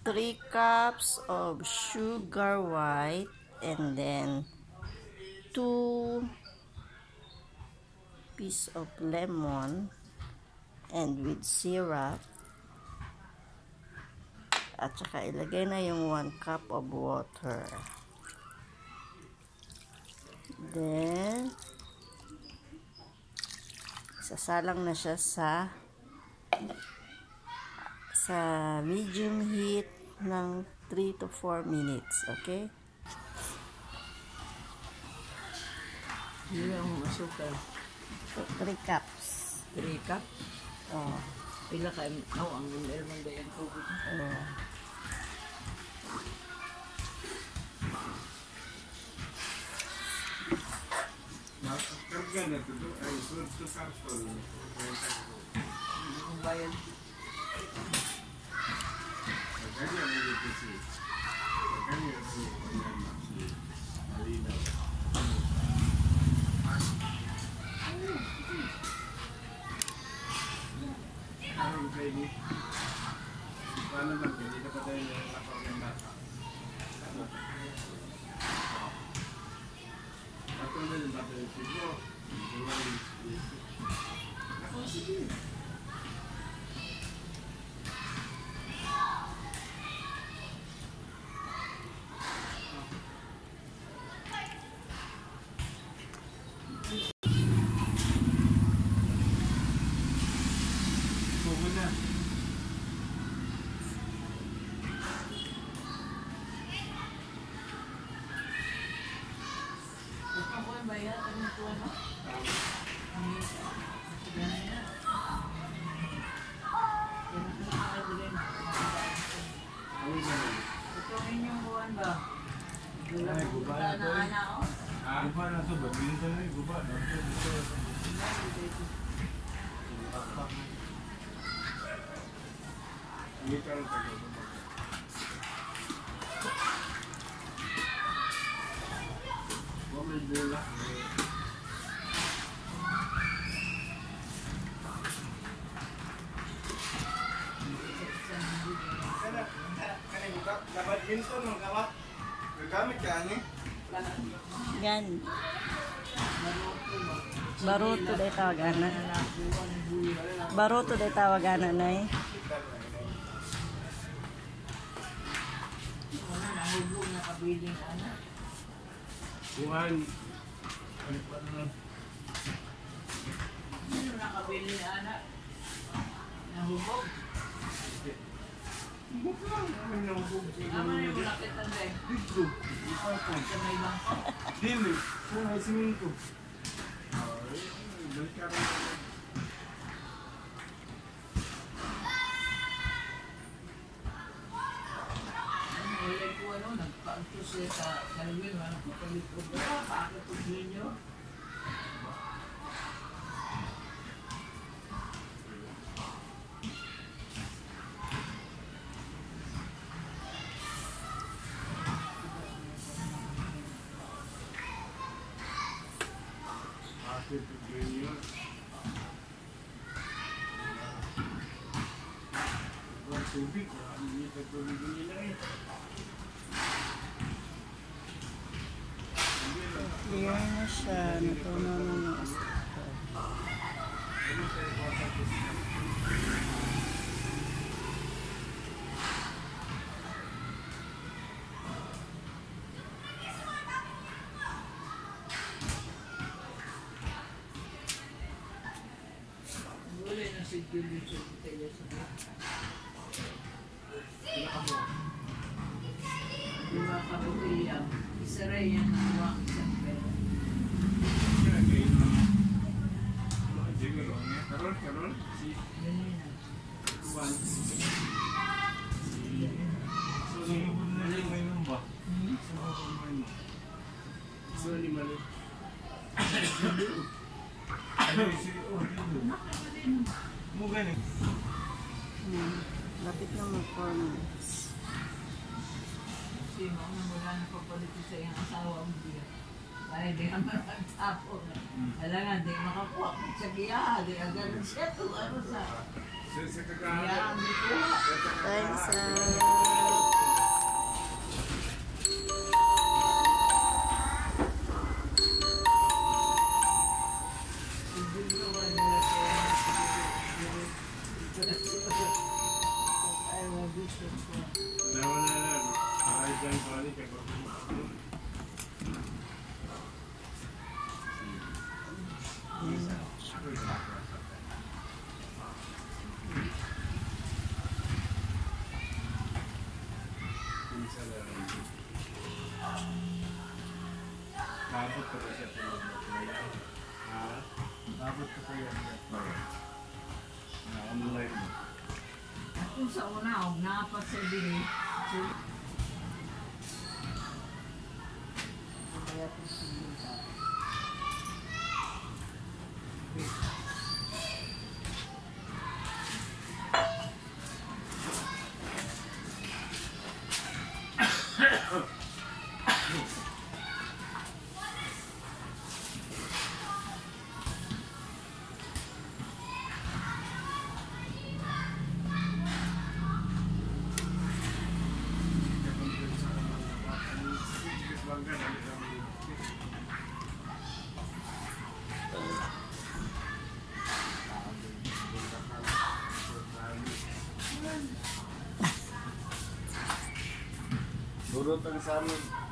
3 cups of sugar white, and then 2 pieces of lemon, and with syrup. At saka ilagay na yung 1 cup of water. Then, sasalang na siya sa medium heat ng 3 to 4 minutes. Okay? Yun ang asukal. 3 cups. 3 cup? Oh. Pila ka, ang lemon ba yung tubig? Oh. Karga na ito. Ay, so kapsul. Ang bayan. Kanya mo dito si. Kanya si. Alina. Ano kayo ni? Paano ba? Hindi na pa tayo nakapag ng bata. Ako na yung bata yung siguro. Ako sige. Guba na ito, badminton na yung guba. Badminton ng kawat. Gagamit ka ani? Yan. Baruto day tawagana. Baruto day tawagana na eh. Tuhan. Ano nakabili ni anak? Nahubog? Naman yung lakitan din. Dito. Ipapon. Sa may bangko. Dili. Kung ay siminto. Balik ka rin. Ulit ko nagpaanto siya sa Calvin. Ano ko palikod ba? Bakit ito ninyo? Tubig, hindi pa tubig nila eh. Clear na siya. Natunaw na ng asukal. Wala na si Julie sa tayo sa diba kabutilya, isa rin yan ang uwang isang pera. Karol, si Ganyan na. Juan. So, sumubod na rin ngayon ba? Sumubod na rin. So, ni Mali. Mo galing. Lapit na mag-4 minutes. Kasi mo, wala na papalit sa iyong asawa mo diya. Kaya di ka maragtapo. Alangan, di makakuha. Sa giya, di agad siya to. Ano sa Sa kagaya. Kaya, hindi ko. Thanks, Nawala na. Ayos lang pali. Kapot ka ba siya? Kapot ka pa yan. Online mo. At kung sa una, napasabi Durot ang sa amin.